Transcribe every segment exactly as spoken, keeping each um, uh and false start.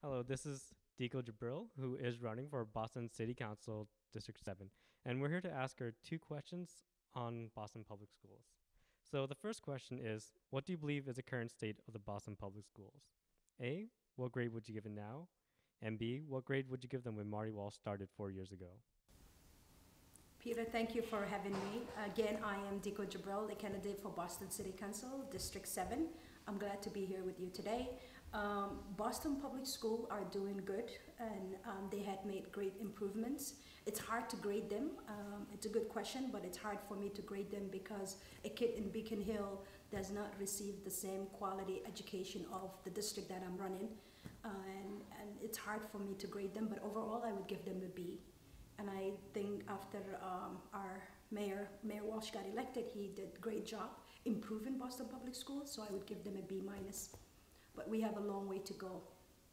Hello, this is Deco Jabril, who is running for Boston City Council District seven. And we're here to ask her two questions on Boston Public Schools. So the first question is, what do you believe is the current state of the Boston Public Schools? A, what grade would you give it now? And B, what grade would you give them when Marty Walsh started four years ago? Peter, thank you for having me. Again, I am Deco Jabril, the candidate for Boston City Council, District seven. I'm glad to be here with you today. Um, Boston Public School are doing good, and um, they had made great improvements. It's hard to grade them. Um, it's a good question, but it's hard for me to grade them because a kid in Beacon Hill does not receive the same quality education of the district that I'm running. Uh, and, and it's hard for me to grade them, but overall I would give them a B. And I think after um, our mayor, Mayor Walsh got elected, he did a great job improving Boston Public Schools, so I would give them a B minus. But we have a long way to go. All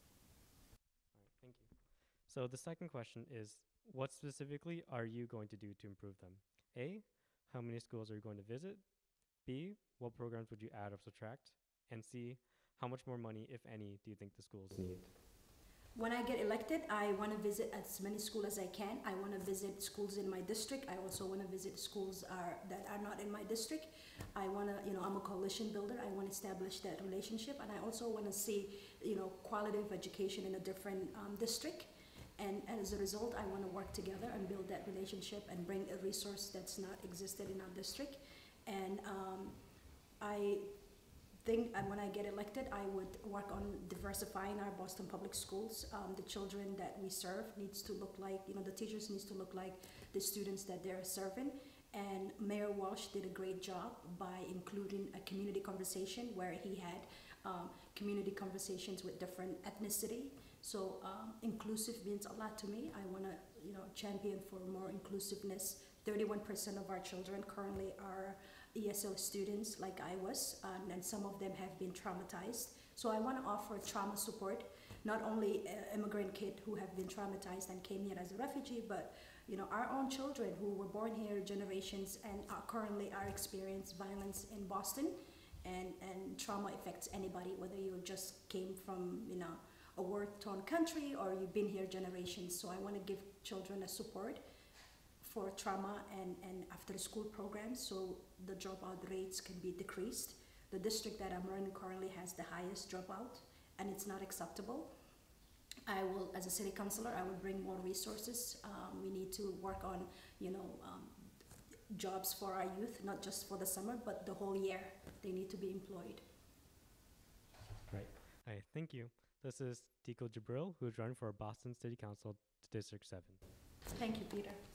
right, thank you. So the second question is, what specifically are you going to do to improve them? A, how many schools are you going to visit? B, what programs would you add or subtract? And C, how much more money, if any, do you think the schools need? When I get elected, I want to visit as many schools as I can. I want to visit schools in my district. I also want to visit schools are, that are not in my district. I want to, you know, I'm a coalition builder. I want to establish that relationship. And I also want to see, you know, quality of education in a different um, district. And, and as a result, I want to work together and build that relationship and bring a resource that's not existed in our district. And um, I think and when I get elected, I would work on diversifying our Boston public schools. Um, the children that we serve needs to look like, you know, the teachers needs to look like the students that they're serving. And Mayor Walsh did a great job by including a community conversation where he had um, community conversations with different ethnicity. So um, inclusive means a lot to me. I want to, you know, champion for more inclusiveness. thirty-one percent of our children currently are E S L students like I was, um, and some of them have been traumatized. So I want to offer trauma support, not only uh, immigrant kids who have been traumatized and came here as a refugee, but you know, our own children who were born here generations and are currently are experiencing violence in Boston, and, and trauma affects anybody, whether you just came from, you know, a war-torn country or you've been here generations. So I want to give children a support for trauma and, and after school programs so the dropout rates can be decreased. The district that I'm running currently has the highest dropout, and it's not acceptable. I will, as a city councilor, I will bring more resources. Um, we need to work on, you know, um, jobs for our youth, not just for the summer, but the whole year. They need to be employed. Right. Hi, thank you. This is Deco Jabril, who is running for Boston City Council District seven. Thank you, Peter.